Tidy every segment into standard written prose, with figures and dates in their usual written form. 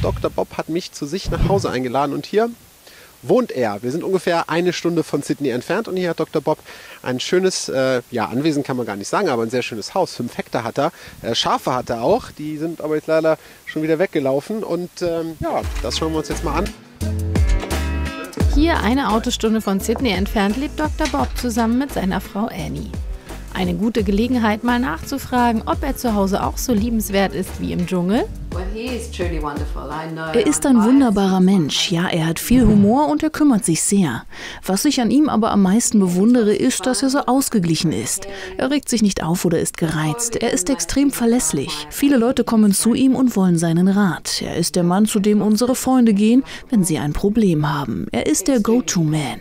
Dr. Bob hat mich zu sich nach Hause eingeladen und hier wohnt er. Wir sind ungefähr eine Stunde von Sydney entfernt und hier hat Dr. Bob ein schönes, Anwesen kann man gar nicht sagen, aber ein sehr schönes Haus. 5 Hektar hat er. Schafe hat er auch, die sind aber jetzt leider schon wieder weggelaufen und das schauen wir uns jetzt mal an. Hier, eine Autostunde von Sydney entfernt, lebt Dr. Bob zusammen mit seiner Frau Annie. Eine gute Gelegenheit, mal nachzufragen, ob er zu Hause auch so liebenswert ist wie im Dschungel. Er ist ein wunderbarer Mensch. Ja, er hat viel Humor und er kümmert sich sehr. Was ich an ihm aber am meisten bewundere, ist, dass er so ausgeglichen ist. Er regt sich nicht auf oder ist gereizt. Er ist extrem verlässlich. Viele Leute kommen zu ihm und wollen seinen Rat. Er ist der Mann, zu dem unsere Freunde gehen, wenn sie ein Problem haben. Er ist der Go-To-Man.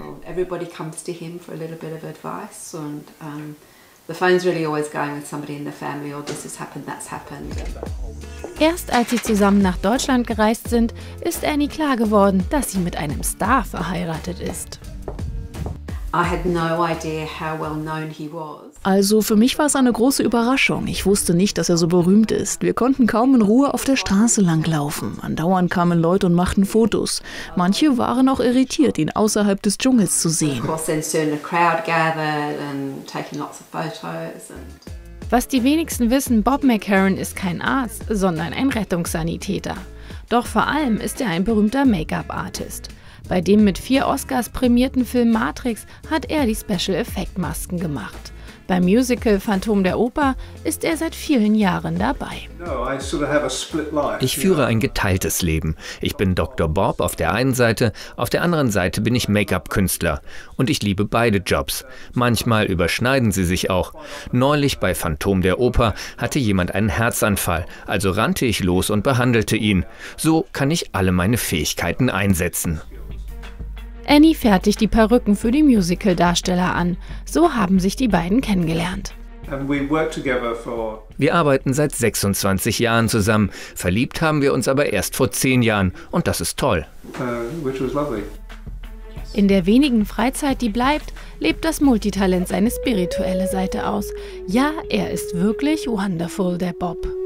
The phone's really always going with somebody in the family, or this has happened, that's happened. Erst als sie zusammen nach Deutschland gereist sind, ist Annie klar geworden, dass sie mit einem Star verheiratet ist. Also für mich war es eine große Überraschung. Ich wusste nicht, dass er so berühmt ist. Wir konnten kaum in Ruhe auf der Straße langlaufen. Andauernd kamen Leute und machten Fotos. Manche waren auch irritiert, ihn außerhalb des Dschungels zu sehen. Was die wenigsten wissen, Bob McCarran ist kein Arzt, sondern ein Rettungssanitäter. Doch vor allem ist er ein berühmter Make-up-Artist. Bei dem mit 4 Oscars prämierten Film Matrix hat er die Special-Effekt-Masken gemacht. Beim Musical Phantom der Oper ist er seit vielen Jahren dabei. Ich führe ein geteiltes Leben. Ich bin Dr. Bob auf der einen Seite, auf der anderen Seite bin ich Make-up-Künstler. Und ich liebe beide Jobs. Manchmal überschneiden sie sich auch. Neulich bei Phantom der Oper hatte jemand einen Herzanfall, also rannte ich los und behandelte ihn. So kann ich alle meine Fähigkeiten einsetzen. Annie fertigt die Perücken für die Musical-Darsteller an. So haben sich die beiden kennengelernt. Wir arbeiten seit 26 Jahren zusammen. Verliebt haben wir uns aber erst vor 10 Jahren. Und das ist toll. In der wenigen Freizeit, die bleibt, lebt das Multitalent seine spirituelle Seite aus. Ja, er ist wirklich wonderful, der Bob.